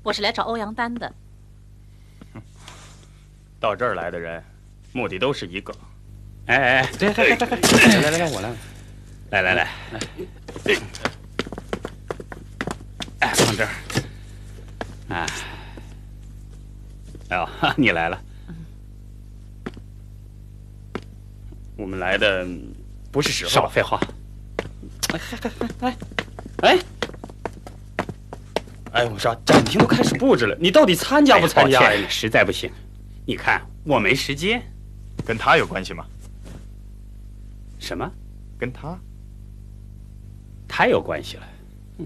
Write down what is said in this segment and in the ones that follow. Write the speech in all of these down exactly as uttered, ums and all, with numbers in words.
我是来找欧阳丹的。 到这儿来的人，目的都是一个。 哎哎哎，对对对对，来来来，我来，来来来来，哎，放这儿。啊，哎呦，你来了。 我们来的不是时候。 少废话。哎哎哎哎，我说展厅都开始布置了，你到底参加不参加？ 哎，实在不行，你看我没时间。 跟他有关系吗？ 什么？ 跟他？ 太有关系了。嗯，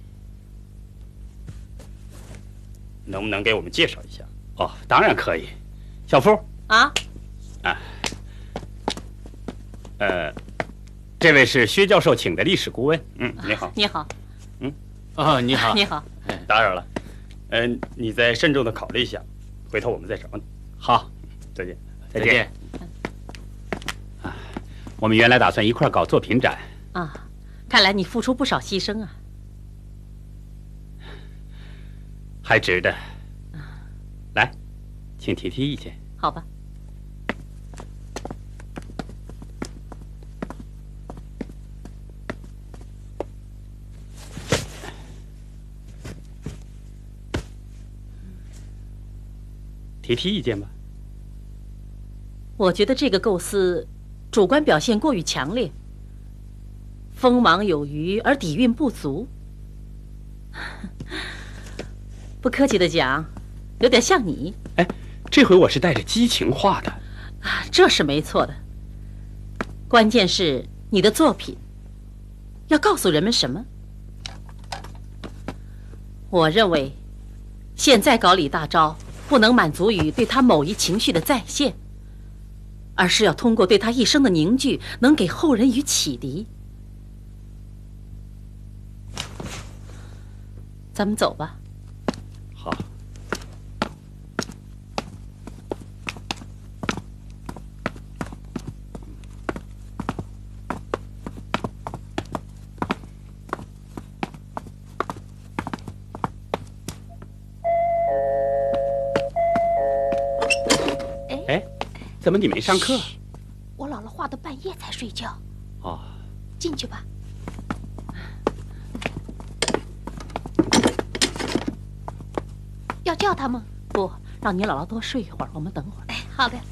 能不能给我们介绍一下？哦，当然可以。小夫啊啊，呃，这位是薛教授请的历史顾问。嗯，你好。 你好。 嗯，啊，你好。 你好。 打扰了。嗯、呃，你再慎重的考虑一下，回头我们再找你。 好， 再见。 再见。啊，我们原来打算一块搞作品展。 啊，看来你付出不少牺牲啊。 还值得。来，请提提意见。 好吧。 提提意见吧。 我觉得这个构思，主观表现过于强烈，锋芒有余而底蕴不足。不客气的讲，有点像你。 哎，这回我是带着激情画的。 啊，这是没错的。关键是你的作品要告诉人们什么？我认为，现在搞李大钊不能满足于对他某一情绪的再现，而是要通过对他一生的凝聚，能给后人以启迪。咱们走吧。 好。哎，怎么你没上课？ 我姥姥画到半夜才睡觉。 哦， 进去吧。要叫他吗？ 不，让你姥姥多睡一会儿，我们等会儿。 哎，好的。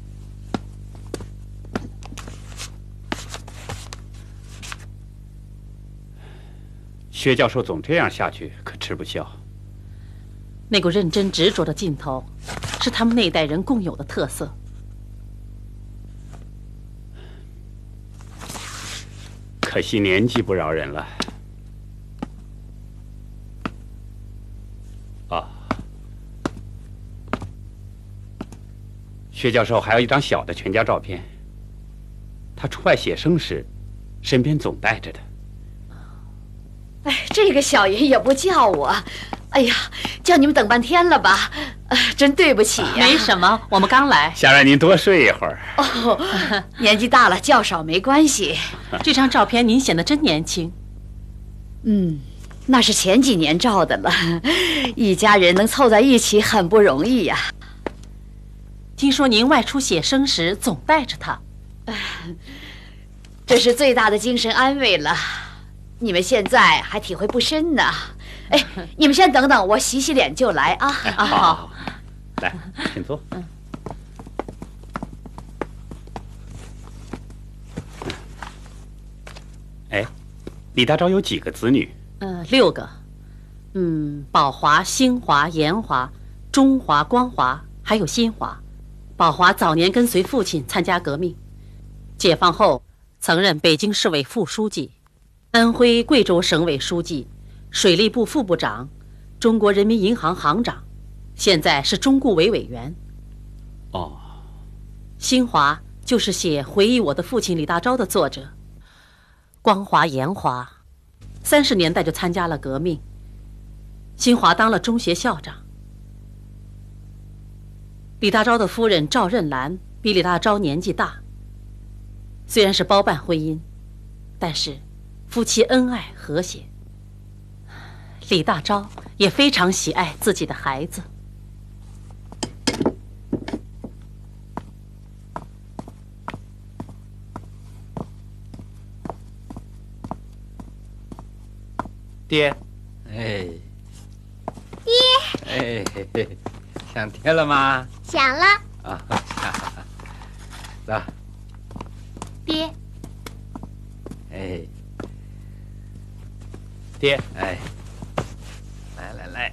薛教授总这样下去，可吃不消。 那股认真执着的劲头，是他们那代人共有的特色。 可惜年纪不饶人了。啊，薛教授还有一张小的全家照片，他出外写生时，身边总带着的。 哎，这个小爷也不叫我，哎呀，叫你们等半天了吧？呃，真对不起呀。 没什么，我们刚来， 想让您多睡一会儿。 哦，年纪大了，较少没关系。 这张照片您显得真年轻。 嗯，那是前几年照的了。一家人能凑在一起很不容易呀。 听说您外出写生时总带着它， 这是最大的精神安慰了。你们现在还体会不深呢。哎，你们先等等，我洗洗脸就来啊。 哎、啊，好，好，来，请坐。嗯。哎，李大钊有几个子女？ 呃，六个。嗯，宝华、兴华、延华、中华、光华，还有新华。宝华早年跟随父亲参加革命，解放后曾任北京市委副书记。安徽、贵州省委书记、水利部副部长、中国人民银行行长，现在是中顾委委员。 哦， 新华就是写回忆我的父亲李大钊的作者。光华、延华，三十年代就参加了革命。新华当了中学校长。李大钊的夫人赵任兰比李大钊年纪大，虽然是包办婚姻，但是夫妻恩爱和谐。 李大钊也非常喜爱自己的孩子。 爹， 哎，爹，哎，嘿嘿，想爹了吗？ 想了。 啊，走。 爹， 哎， 爹， 哎，来来来，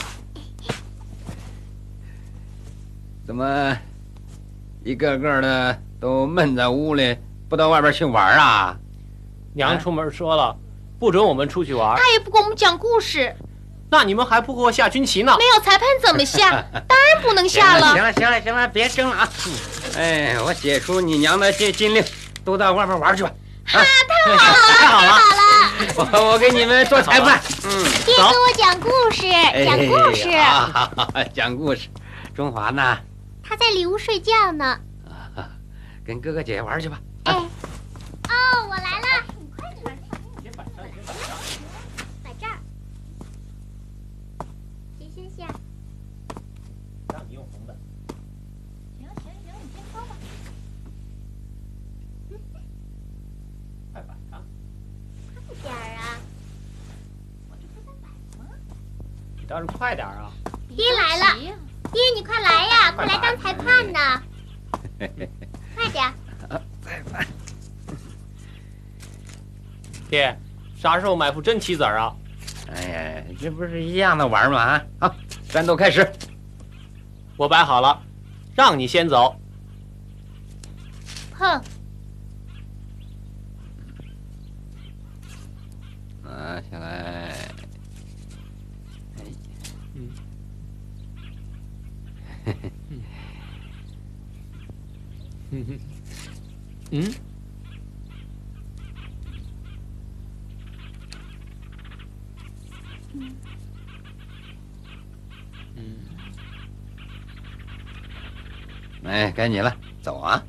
怎么一个个的都闷在屋里，不到外边去玩啊？ 娘出门说了，不准我们出去玩。 他也不给我们讲故事。 那你们还不给我下军旗呢？ 没有裁判怎么下？当然不能下了。 行了行了行了，别争了啊！哎，我解除你娘的禁禁令，都到外边玩去吧。 啊，太好了， 太好了！ 我我给你们做裁判。嗯， 爹给我讲故事，讲故事。 好好好，讲故事。中华呢？ 他在里屋睡觉呢。 啊，跟哥哥姐姐玩去吧。 哎，哦，我来了。你快点，先摆这儿，摆这儿。谁先下？ 让你用红的。 行行行，你先说吧。 快摆啊！ 快点儿啊！ 我这不在摆吗？你倒是快点啊！ 爹来了，爹你快来呀，快来当裁判呢！快点。 裁判。 爹，啥时候买副真棋子儿啊？ 哎呀，这不是一样的玩吗？啊，好，战斗开始。 我摆好了，让你先走。 碰。 啊，下来。哎， 嗯。嗯哼。嗯。嗯。 哎，该你了，走啊！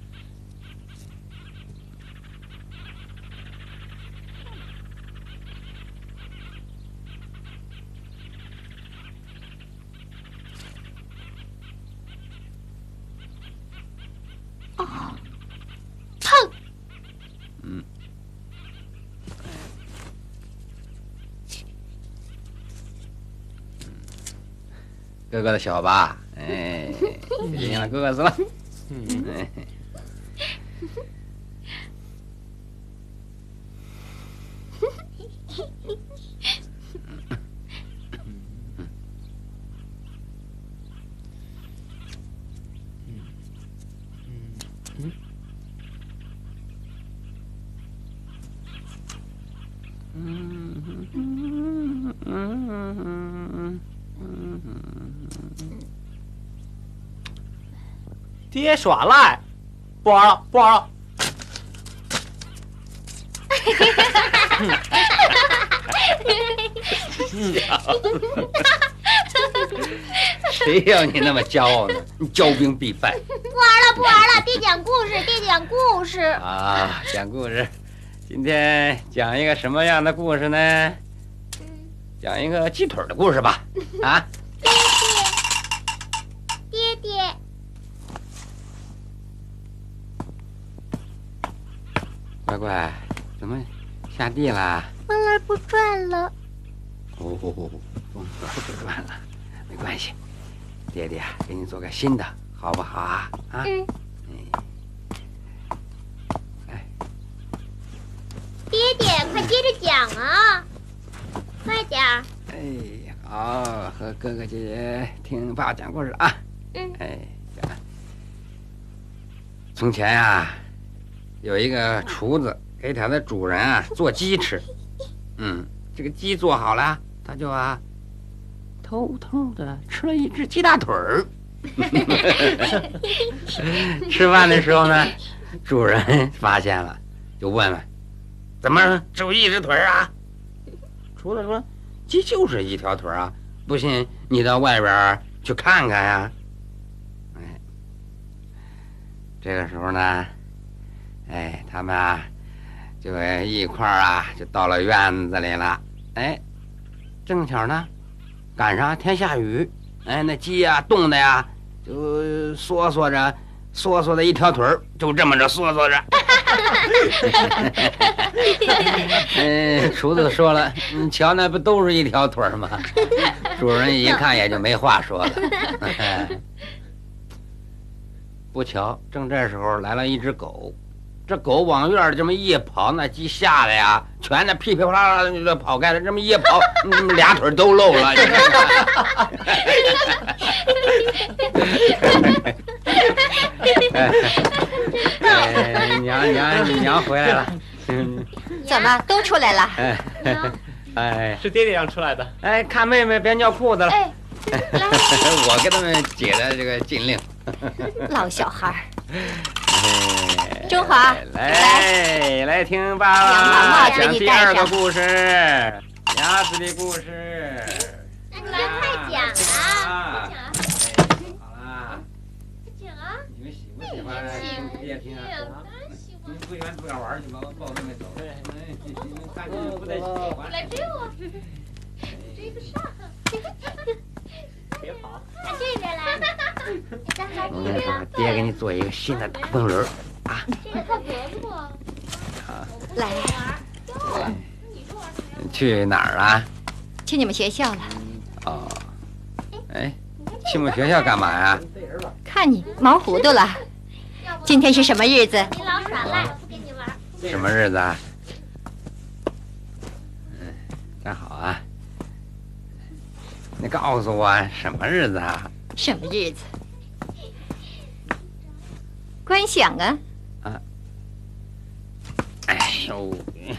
哦，碰。 嗯。哥哥的小吧，哎，赢了哥哥死了。 嗯。 哎。 爹耍赖，不玩了，不玩了。 谁要你那么骄傲呢？你骄兵必败。 不玩了，不玩了，爹讲故事，爹讲故事。 啊，讲故事。今天讲一个什么样的故事呢？讲一个鸡腿的故事吧。啊。 爹爹。爹爹。 乖乖，怎么下地了？ 风儿不转了。 哦，风儿不转了，没关系，爹爹给你做个新的，好不好啊？啊。 嗯。 哎。 爹爹，快接着讲啊！快点儿。 哎，好，和哥哥姐姐听爸讲故事啊。 嗯。 哎，讲。从前呀，有一个厨子给他的主人啊做鸡吃。嗯，这个鸡做好了，他就啊偷偷的吃了一只鸡大腿儿。吃饭的时候呢，主人发现了，就问问：“怎么只有一只腿啊？”厨子说：“鸡就是一条腿啊，不信你到外边去看看呀。”哎，这个时候呢，哎，他们啊就一块儿啊就到了院子里了。哎， 正巧呢，赶上天下雨，哎，那鸡呀、冻的呀，就缩缩着，缩缩的一条腿儿，就这么着缩缩着。嗯，厨子说了，你瞧那不都是一条腿儿吗？主人一看也就没话说了。不瞧，正这时候来了一只狗，这狗往院里这么一跑，那鸡吓得呀，全那噼噼啪啦啦就跑开了。这么一跑，嗯、俩腿都露了。哎，娘娘娘回来了。 怎么都出来了？ 哎，哎， 是爹爹让出来的。 哎，看妹妹别尿裤子了。 哎， 我给他们解的这个禁令。 老小孩儿， 哎中华， 来来听爸爸讲第二个故事，鸭子的故事。 那你们快讲啊！ 好啦， 讲啊！ 你们喜不喜欢听爹听啊？你们不喜欢自个儿玩去吧，我抱妹妹走。你们看你们不太喜欢。 来追我，追不上。 别跑！ 到这边来。 我跟你说，爹给你做一个新的大风轮啊！ 这个靠脖子不？ 来， 去哪儿了？ 去你们学校了。 哦，哎，去我们学校干嘛呀？ 看你毛糊涂了。今天是什么日子？ 你老耍赖，不跟你玩。 什么日子啊？嗯，真好啊。你告诉我什么日子啊？ 什么日子？观想啊！ 啊！哎呦，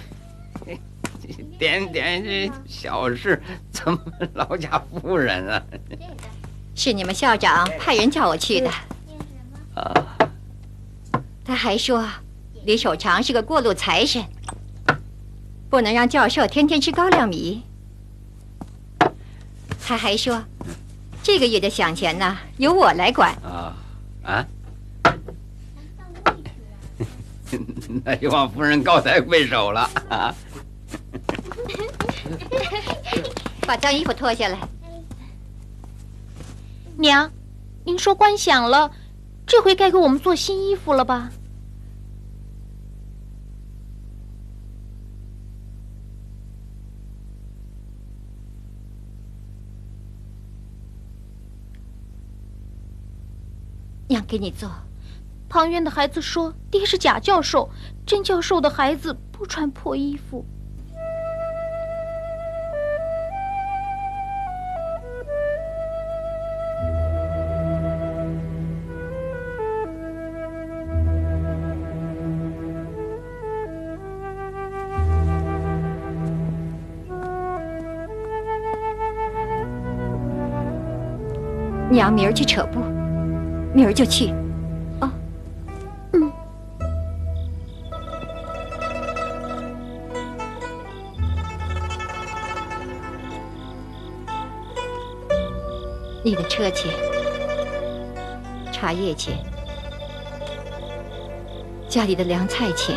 点点这小事，怎么劳驾夫人啊？ 是你们校长派人叫我去的。 啊！ 他还说，李守常是个过路财神，不能让教授天天吃高粱米。他还说，这个月的饷钱呢，由我来管。 啊啊！那就望夫人高抬贵手了啊！ 把脏衣服脱下来。 娘，您说观想了，这回该给我们做新衣服了吧？ 娘给你做。 旁边的孩子说，爹是假教授，真教授的孩子不穿破衣服。 娘明儿去扯布，明儿就去。 哦，嗯。 你的车钱、茶叶钱、家里的粮菜钱，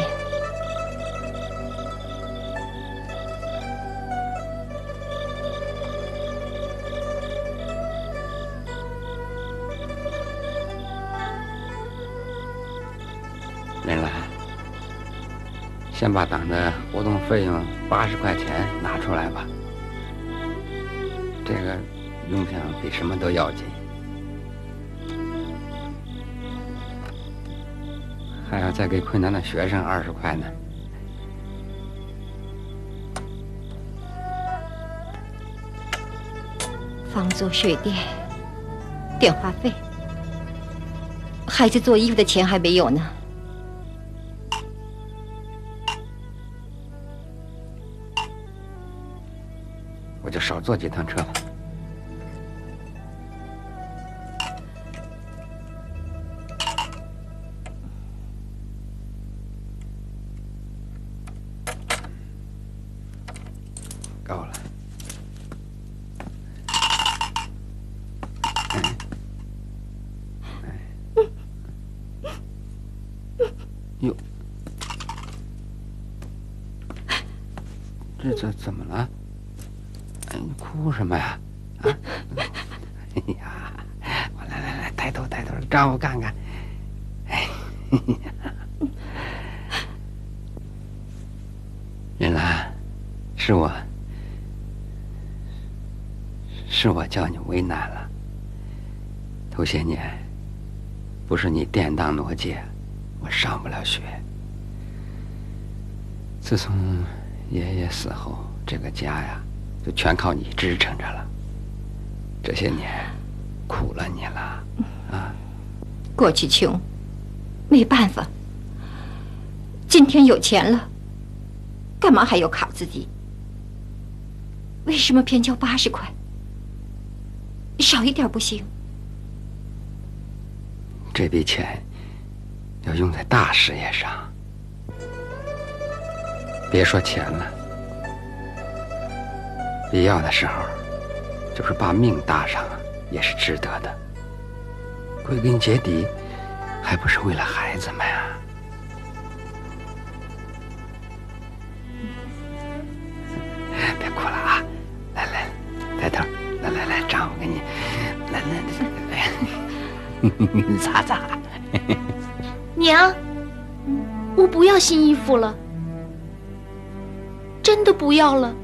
林兰，先把党的活动费用八十块钱拿出来吧，这个用项比什么都要紧。还要再给困难的学生二十块呢。 房租、水电、电话费，孩子做衣服的钱还没有呢。 我就少坐几趟车吧。够了。哟，这这怎么了？ 哭什么呀？啊！哎呀，我来来来，抬头抬头，丈夫看看。哎，仁兰，是我，是我叫你为难了。头些年，不是你典当挪介，我上不了学。自从爷爷死后，这个家呀，就全靠你支撑着了。这些年，苦了你了，啊！ 过去穷，没办法。今天有钱了，干嘛还要考自己？为什么偏交八十块？少一点不行？ 这笔钱要用在大事业上，别说钱了，必要的时候，就是把命搭上也是值得的。归根结底，还不是为了孩子们啊！别哭了啊！来来，抬头，来来来，丈夫给你，来来来来。你擦擦。 娘，我不要新衣服了，真的不要了。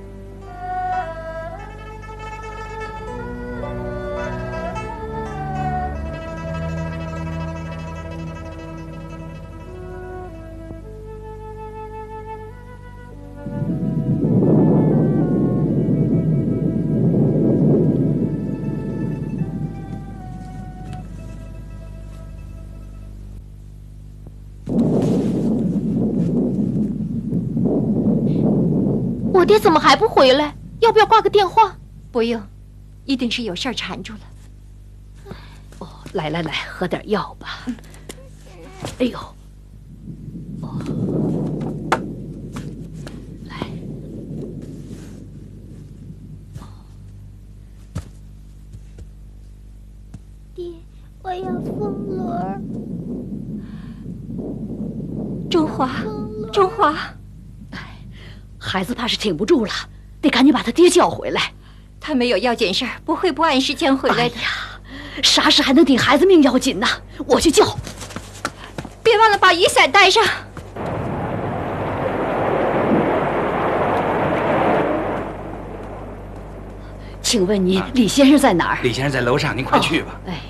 我爹怎么还不回来？要不要挂个电话？ 不用，一定是有事儿缠住了。 哦，来来来，喝点药吧。哎呦，哦，来， 爹，我要风轮。 中华，中华。 孩子怕是挺不住了，得赶紧把他爹叫回来。 他没有要紧事儿，不会不按时间回来的。 哎呀，啥事还能顶孩子命要紧呢？我去叫。 别忘了把雨伞带上。 请问您，李先生在哪儿？ 李先生在楼上，您快去吧。 哎。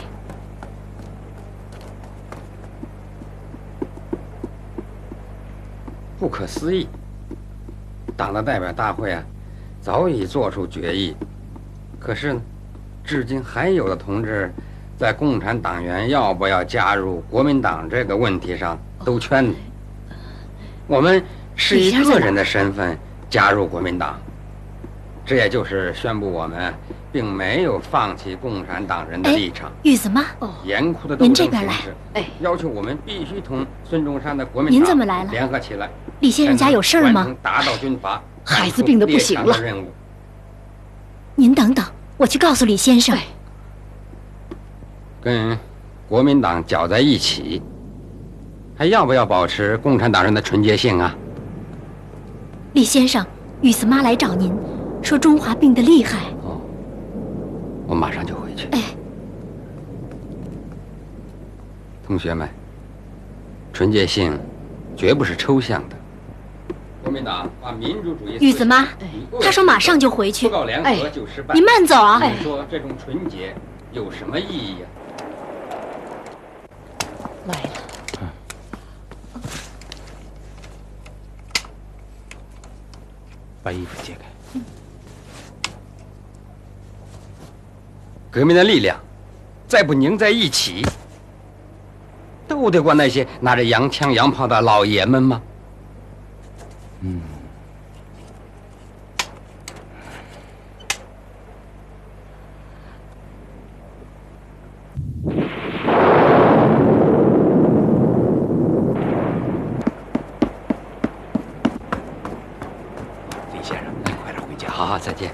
不可思议。党的代表大会啊，早已做出决议，可是呢，至今还有的同志在共产党员要不要加入国民党这个问题上兜圈子。我们是以个人的身份加入国民党，这也就是宣布我们并没有放弃共产党人的立场。 玉子妈， 严酷的斗争形势，哎，要求我们必须同孙中山的国民党您怎么来了？ 联合起来。 李先生家有事儿吗？ 达到军阀， 孩子病得不行了。 任务。 您等等，我去告诉李先生。 跟国民党搅在一起，还要不要保持共产党人的纯洁性啊？ 李先生，雨子妈来找您，说中华病得厉害。 哦，我马上就回去。 哎， 同学们，纯洁性绝不是抽象的。国民党把民主主义， 雨子妈，他说马上就回去。 不告联合就失败。 您慢走啊！ 你说这种纯洁有什么意义呀？ 来了， 把衣服揭开。 革命的力量再不拧在一起，斗得过那些拿着洋枪洋炮的老爷们吗？嗯， 李先生，您快点回家。 好好，再见。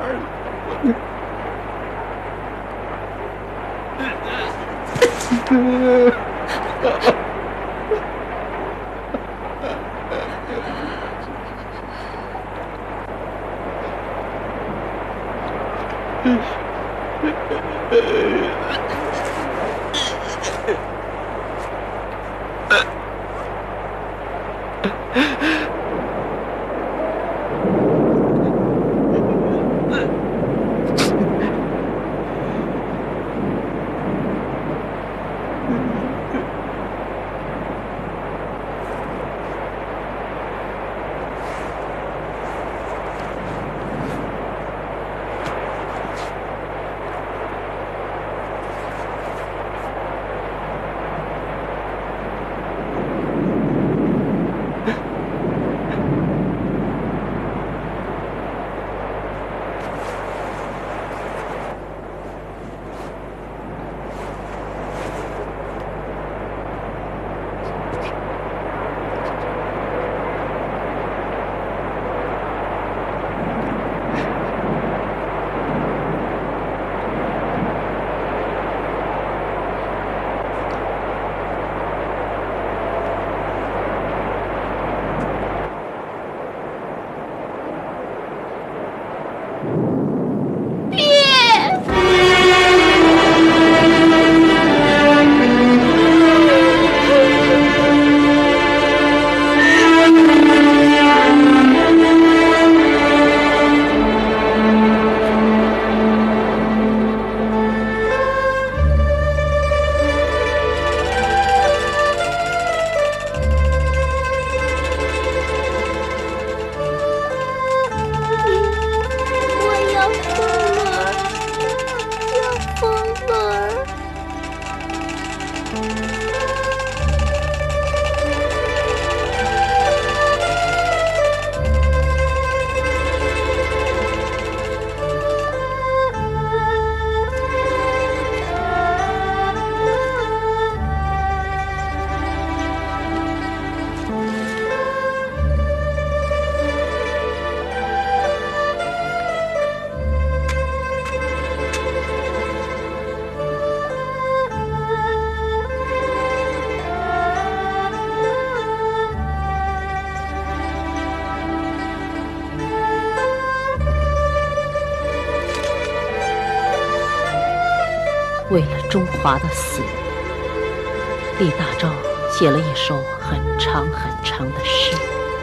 为了中华的死，李大钊写了一首很长很长的诗。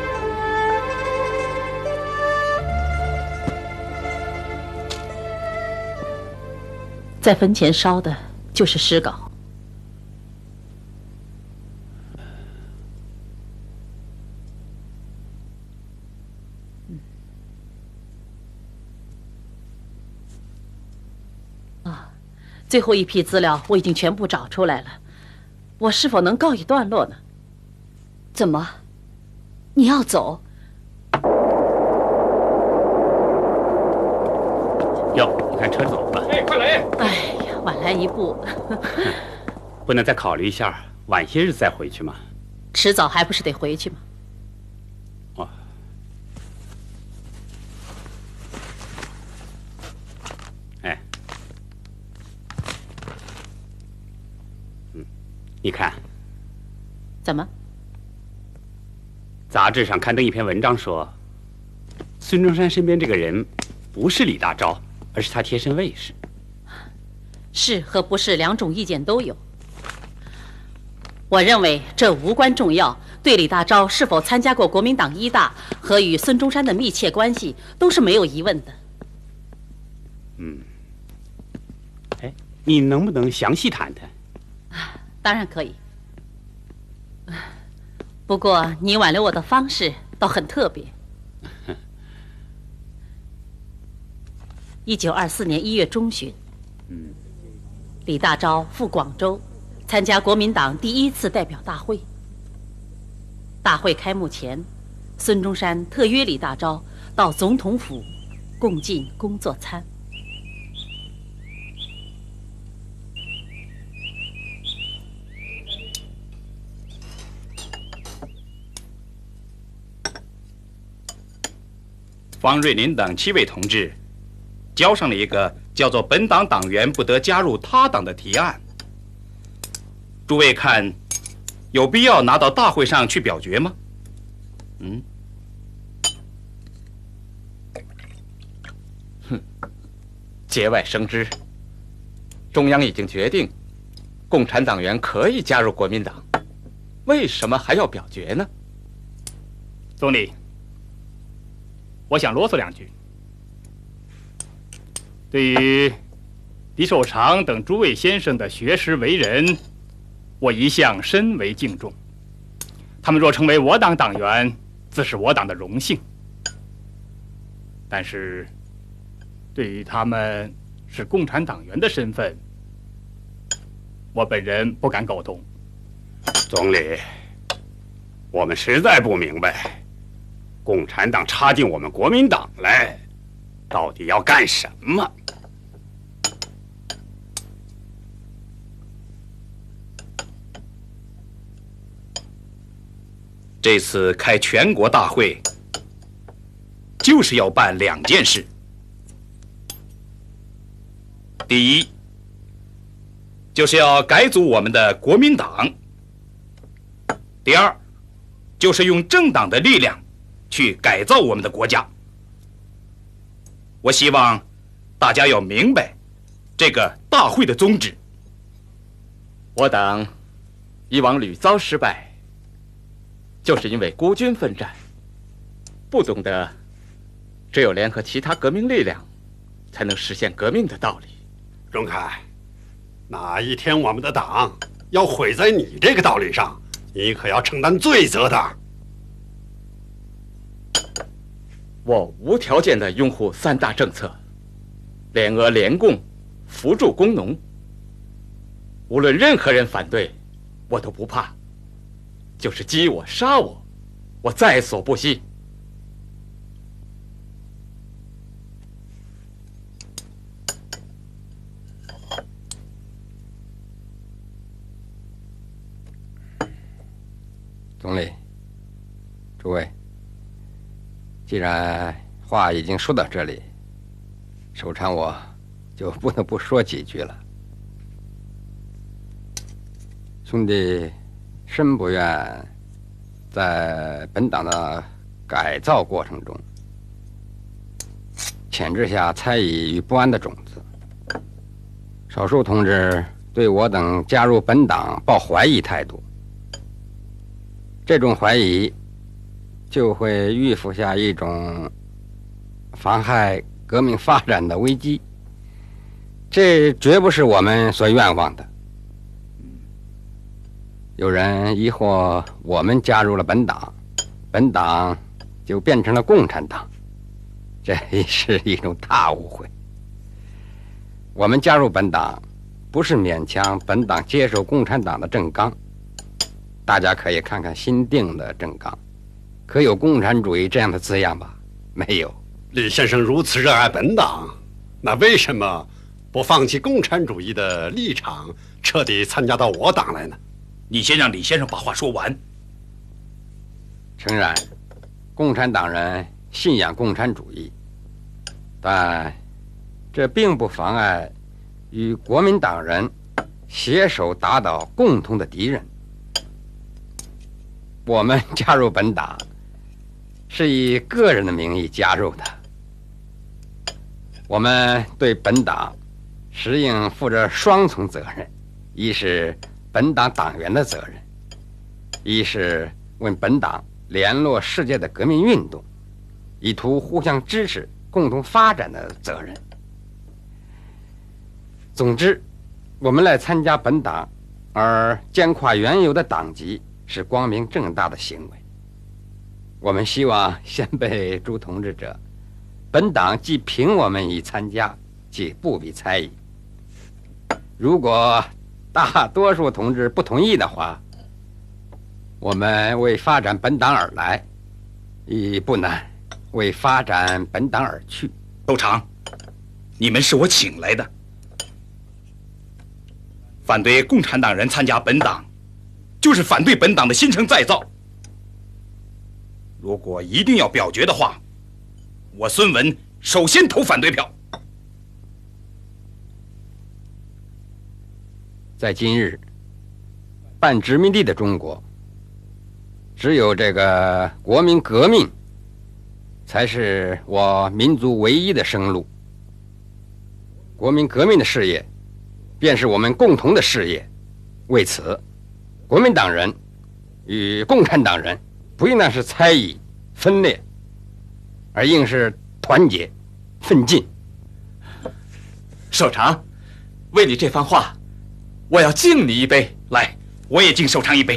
在坟前烧的就是诗稿。最后一批资料我已经全部找出来了，我是否能告一段落呢？ 怎么，你要走？ 哟，你看车走了。 哎，快来！ 哎呀，晚来一步。 不能再考虑一下，晚些日再回去吗？ 迟早还不是得回去吗？ 哦。哎。你看， 怎么？ 杂志上刊登一篇文章说，孙中山身边这个人不是李大钊，而是他贴身卫士。 是和不是两种意见都有。我认为这无关重要，对李大钊是否参加过国民党一大和与孙中山的密切关系都是没有疑问的。 嗯。哎，你能不能详细谈谈？ 当然可以，不过你挽留我的方式倒很特别。一九二四年一月中旬， 嗯， 李大钊赴广州参加国民党第一次代表大会。大会开幕前，孙中山特约李大钊到总统府共进工作餐。 方瑞麟等七位同志交上了一个叫做“本党党员不得加入他党”的提案。诸位看，有必要拿到大会上去表决吗？嗯。 哼，节外生枝。中央已经决定，共产党员可以加入国民党，为什么还要表决呢？ 总理，我想啰嗦两句。对于李守常等诸位先生的学识为人，我一向深为敬重。他们若成为我党党员，自是我党的荣幸。但是，对于他们是共产党员的身份，我本人不敢苟同。 总理，我们实在不明白，共产党插进我们国民党来，到底要干什么？这次开全国大会，就是要办两件事。第一，就是要改组我们的国民党；第二，就是用政党的力量去改造我们的国家。我希望大家要明白这个大会的宗旨。 我党以往屡遭失败，就是因为孤军奋战，不懂得只有联合其他革命力量，才能实现革命的道理。 荣凯，哪一天我们的党要毁在你这个道理上，你可要承担罪责的。 我无条件地拥护三大政策，联俄联共，扶助工农。无论任何人反对，我都不怕。就是击我、杀我，我在所不惜。 总理，诸位，既然话已经说到这里，守常我就不得不说几句了。兄弟深不愿在本党的改造过程中潜置下猜疑与不安的种子。少数同志对我等加入本党抱怀疑态度，这种怀疑就会预伏下一种妨害革命发展的危机，这绝不是我们所愿望的。有人疑惑我们加入了本党，本党就变成了共产党，这是一种大误会。我们加入本党，不是勉强本党接受共产党的政纲。大家可以看看新定的政纲，可有共产主义这样的字样吧？没有。 李先生如此热爱本党，那为什么不放弃共产主义的立场，彻底参加到我党来呢？ 你先让李先生把话说完。 诚然，共产党人信仰共产主义，但这并不妨碍与国民党人携手打倒共同的敌人。我们加入本党是以个人的名义加入的，我们对本党实应负着双重责任，一是本党党员的责任，一是为本党联络世界的革命运动，以图互相支持、共同发展的责任。总之，我们来参加本党，而兼跨原有的党籍，是光明正大的行为。我们希望先辈诸同志者，本党既凭我们已参加，即不必猜疑。如果大多数同志不同意的话，我们为发展本党而来，亦不难为发展本党而去。 都长，你们是我请来的，反对共产党人参加本党，就是反对本党的新陈再造。如果一定要表决的话，我孙文首先投反对票。 在今日半殖民地的中国，只有这个国民革命，才是我民族唯一的生路。国民革命的事业，便是我们共同的事业。为此，国民党人与共产党人不应当是猜疑分裂，而应是团结奋进。 首长，为你这番话，我要敬你一杯。 来，我也敬首长一杯。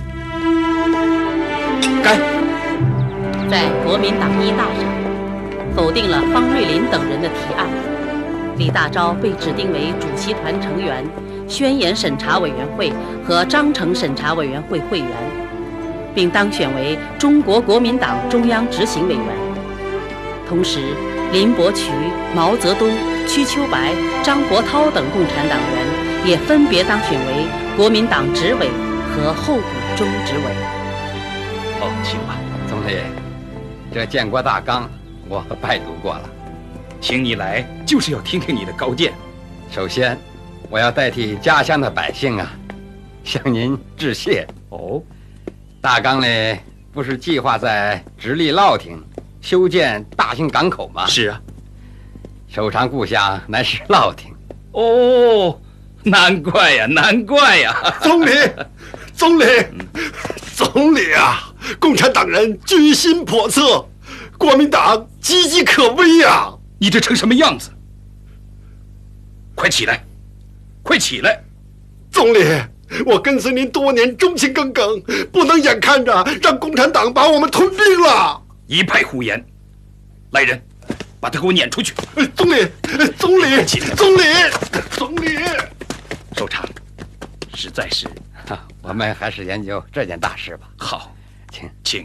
干！ 在国民党一大上，否定了方瑞林等人的提案，李大钊被指定为主席团成员、宣言审查委员会和章程审查委员会会员，并当选为中国国民党中央执行委员。同时，林伯渠、毛泽东、瞿秋白、张国焘等共产党员也分别当选为国民党执委和候补中执委。 哦，请吧， 总理，这建国大纲我拜读过了， 请你来就是要听听你的高见。 首先，我要代替家乡的百姓啊，向您致谢。 哦， 大纲里不是计划在直隶乐亭修建大型港口吗？ 是啊， 首长故乡乃是乐亭。 哦，难怪呀，难怪呀！ 总理，总理，总理啊！共产党人居心叵测，国民党岌岌可危呀！ 你这成什么样子？快起来，快起来！ 总理，我跟随您多年，忠心耿耿，不能眼看着让共产党把我们吞并了。 一派胡言！来人，把他给我撵出去！ 总理，总理，总理，总理， 首长，实在是， 我们还是研究这件大事吧。 好， 请请。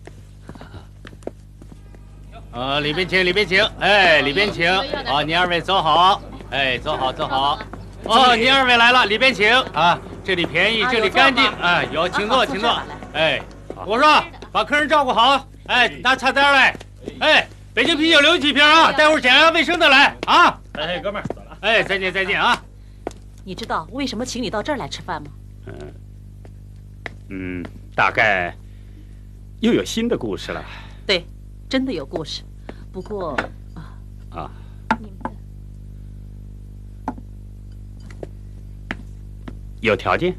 呃，里边请，里边请，哎，里边请。啊，您二位走好，哎，走好，走好。哦，您二位来了，里边请啊，这里便宜，这里干净，哎，有，请坐，请坐。哎，我说把客人照顾好，哎，拿菜单来，哎，北京啤酒留几瓶啊，待会儿检查卫生的来啊。哎，哥们儿，走了。哎，再见，再见啊。 你知道为什么请你到这儿来吃饭吗？ 嗯嗯，大概又有新的故事了。 对，真的有故事。不过啊啊， 你们的有条件，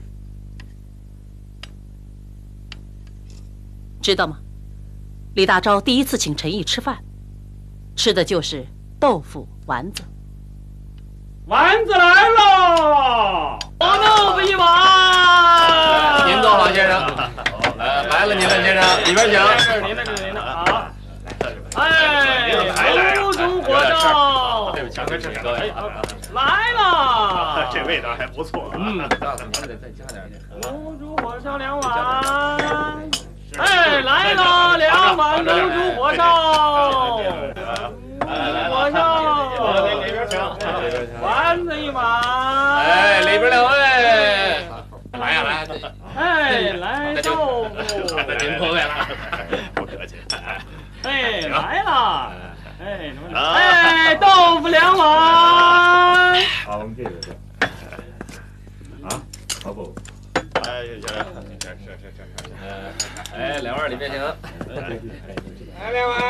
知道吗？李大钊第一次请陈毅吃饭，吃的就是豆腐丸子。 丸子来喽！黄豆腐一碗。 您坐好，先生。来来了，您了，先生，里边请。 这是您的，这是您的啊。哎，卤煮火烧。 对不起，这是各位来了。 这味道还不错。 嗯， 告诉您得再加点。 卤煮火烧两碗。哎，来了，两碗卤煮火烧。火烧。 里边请。 丸子一碗。 哎，里边两位。来呀来。 哎，来豆腐。 您破位了。 不客气。 哎，来了。哎，哎，豆腐两碗。 好，我们这个是。啊，好不？哎，是是是是是。 哎，两碗里边请。 来两碗。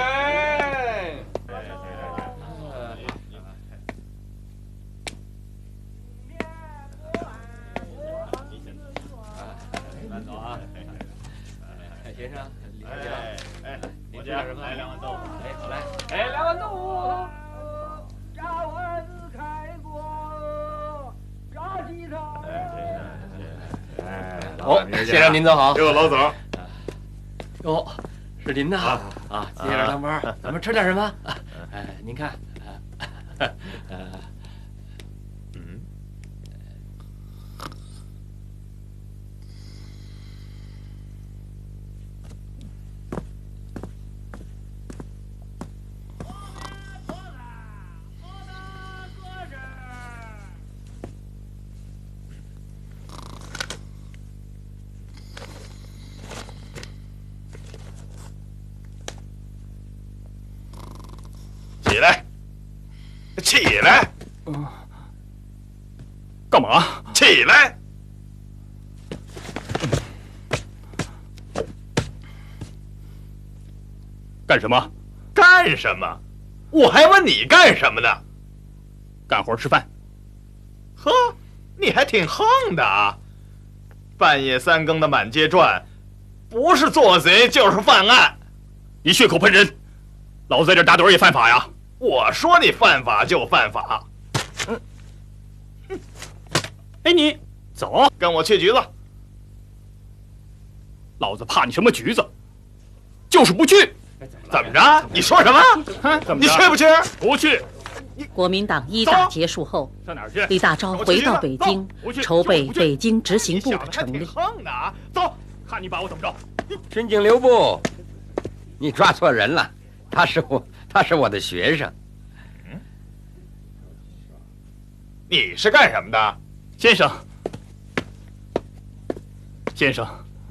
慢走啊！哎，先生，里边请。 哎，我家什么？来两碗豆腐。 哎，好来。 哎，两碗豆腐。炸丸子开锅，炸鸡汤。 哎， 哦，先生您走好。 给我老总。 哟，是您呐！啊，接着上班，咱们吃点什么？哎，您看，呃， 嗯。起来，起来！ 干嘛？ 起来！ 干什么？ 干什么？我还问你干什么呢？ 干活吃饭。 呵，你还挺横的啊！半夜三更的满街转，不是做贼就是犯案。 你血口喷人，老子在这打盹也犯法呀！ 我说你犯法就犯法。嗯， 哎，你走， 跟我去局子。 老子怕你什么局子？就是不去。 怎么着？你说什么？你去不去？ 不去。 国民党一大结束后， 上哪儿去？ 李大钊回到北京，筹备北京执行部的成立。 横的啊！走， 看你把我怎么着！ 申请留步，你抓错人了，他是我，他是我的学生。 嗯，你是干什么的， 先生？先生。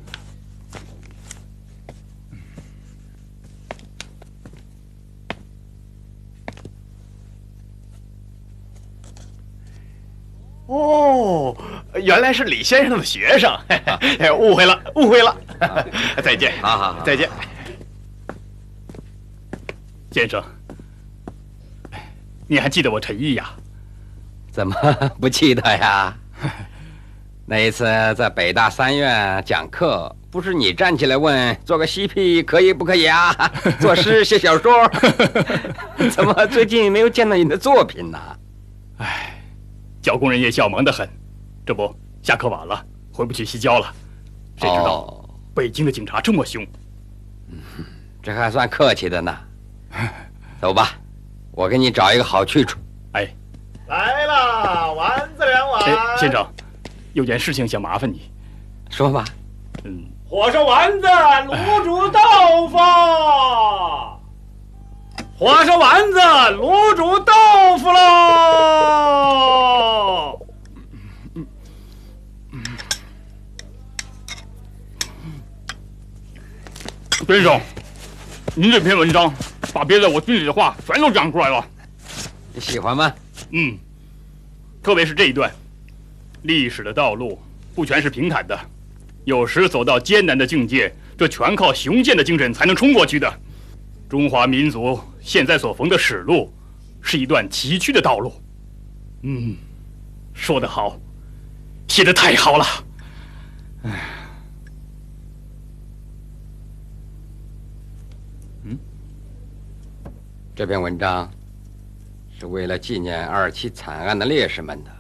哦，原来是李先生的学生，误会了，误会了。再见， 好好好， 再见， 先生。你还记得我陈毅呀？ 怎么不记得呀？那一次在北大三院讲课，不是你站起来问做个嬉皮可以不可以啊？作诗写小说，怎么最近没有见到你的作品呢？ 唉。教工人夜校忙得很，这不下课晚了，回不去西郊了。谁知道、哦、北京的警察这么凶、 嗯？这还算客气的呢。走吧，我给你找一个好去处。 哎， 来了，丸子两碗。 哎，先生，有件事情想麻烦你。 说吧。 嗯， 火烧丸子，卤煮豆腐。火烧丸子，卤煮豆腐喽！ 先生，您这篇文章把憋在我心里的话全都讲出来了。 你喜欢吗？ 嗯，特别是这一段，历史的道路不全是平坦的，有时走到艰难的境界，这全靠雄健的精神才能冲过去的。中华民族现在所逢的史路，是一段崎岖的道路。嗯，说得好，写得太好了。哎， 嗯，这篇文章是为了纪念二七惨案的烈士们的。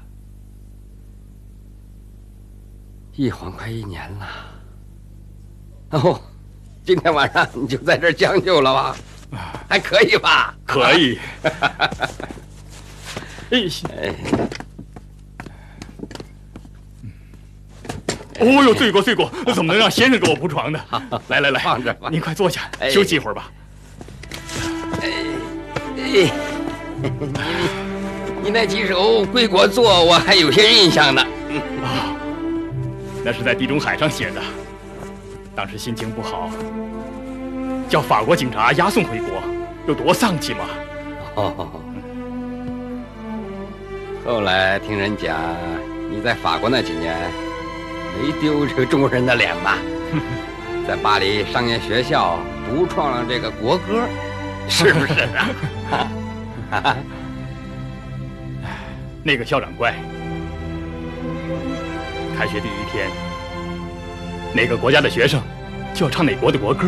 一晃快一年了。哦。今天晚上你就在这儿将就了吧？还可以吧？ 可以。哎，哦呦，罪过罪过！怎么能让先生给我铺床呢？来来来， 放这吧， 您快坐下，休息一会儿吧。 哎，哎，你你那几首归国作我还有些印象呢。 啊，那是在地中海上写的。当时心情不好，叫法国警察押送回国，有多丧气吗？ 哦，后来听人讲，你在法国那几年没丢这个中国人的脸吧？在巴黎商业学校独创了这个国歌，是不是啊？ 那个校长怪，开学第一天。哪个国家的学生就要唱哪国的国歌。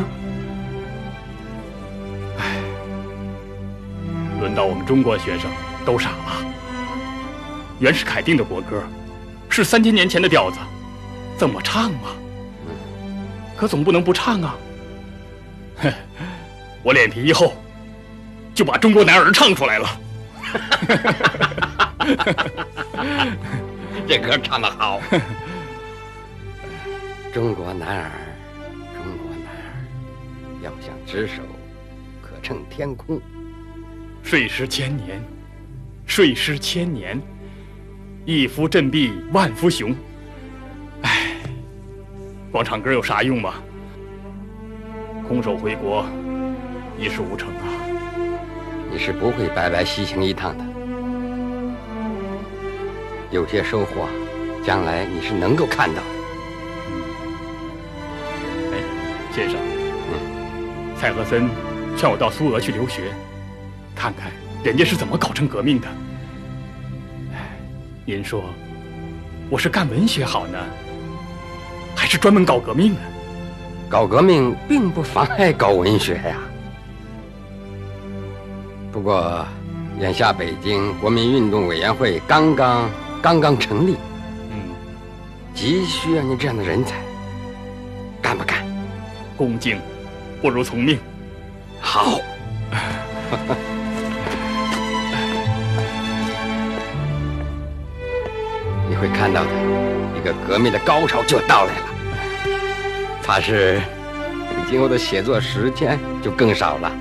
唉，轮到我们中国的学生都傻了。袁世凯定的国歌是三千年前的调子，怎么唱啊？可总不能不唱啊。哼，我脸皮一厚，就把中国男儿唱出来了。 这歌唱得好。中国男儿，中国男儿，要想执手，可乘天空。 睡时千年，睡时千年，一夫振臂万夫雄。唉，光唱歌有啥用嘛？空手回国，一事无成啊。 你是不会白白西行一趟的。有些收获， 将来你是能够看到的。 哎，先生，嗯，蔡和森劝我到苏俄去留学，看看人家是怎么搞成革命的。哎，您说，我是干文学好呢，还是专门搞革命呢？ 搞革命并不妨碍搞文学呀。不过，眼下北京国民运动委员会刚刚刚刚成立， 嗯， 急需要你这样的人才，干不干？ 恭敬不如从命。 好。你会看到的，一个革命的高潮就到来了。怕是今后的写作时间就更少了。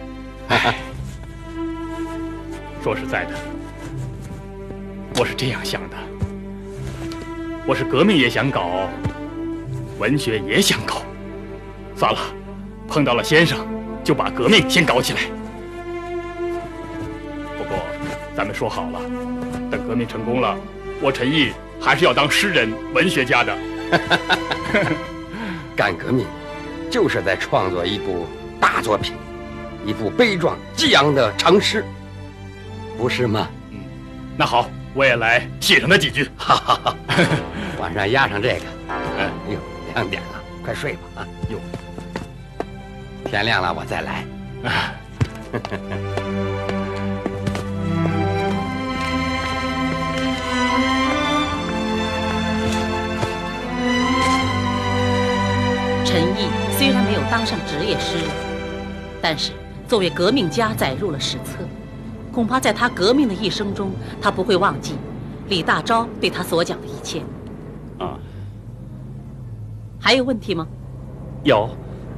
说实在的，我是这样想的，我是革命也想搞，文学也想搞，算了，碰到了先生，就把革命先搞起来。不过咱们说好了，等革命成功了，我陈毅还是要当诗人、文学家的。 干革命，就是在创作一部大作品，一部悲壮激昂的长诗，不是吗？ 嗯，那好，我也来写上那几句。 哈哈哈，晚上压上这个。哎呦，两点了，快睡吧啊！ 哟， 天亮了我再来。 陈毅虽然没有当上职业诗人，但是作为革命家载入了史册。恐怕在他革命的一生中，他不会忘记李大钊对他所讲的一切。 啊， 还有问题吗？ 有。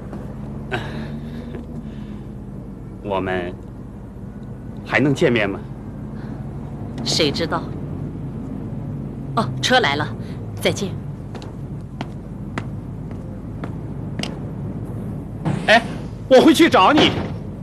我们还能见面吗？ 谁知道？哦，车来了，再见。 哎，我会去找你。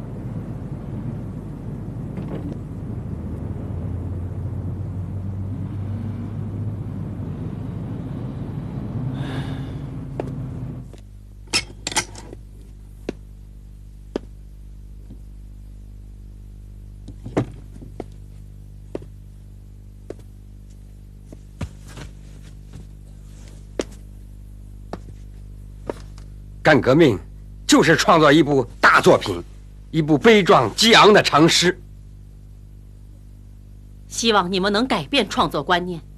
干革命就是创作一部大作品，一部悲壮激昂的长诗。 希望你们能改变创作观念。